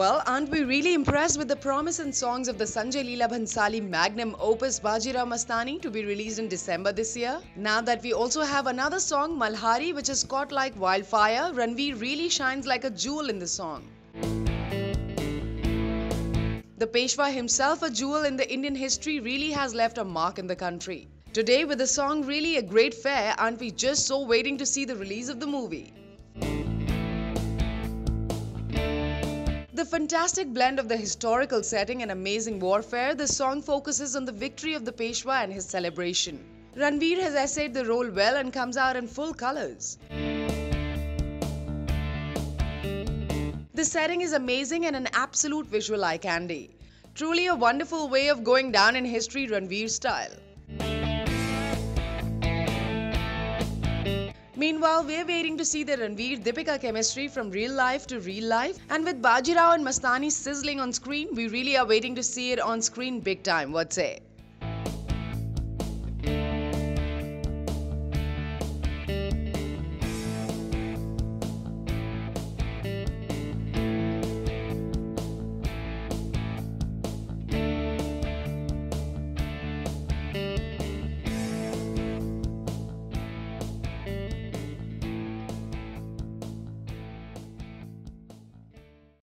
Well, aren't we really impressed with the promise and songs of the Sanjay Leela Bhansali magnum opus Bajirao Mastani to be released in December this year? Now that we also have another song, Malhari, which is caught like wildfire, Ranveer really shines like a jewel in the song. The Peshwa himself, a jewel in the Indian history, really has left a mark in the country. Today, with the song really a great fare, aren't we just so waiting to see the release of the movie? The fantastic blend of the historical setting and amazing warfare, the song focuses on the victory of the Peshwa and his celebration. Ranveer has essayed the role well and comes out in full colors. The setting is amazing and an absolute visual eye candy. Truly a wonderful way of going down in history Ranveer style. Meanwhile, we're waiting to see the Ranveer-Deepika chemistry from real life to real life. And with Bajirao and Mastani sizzling on screen, we really are waiting to see it on screen big time, what's say?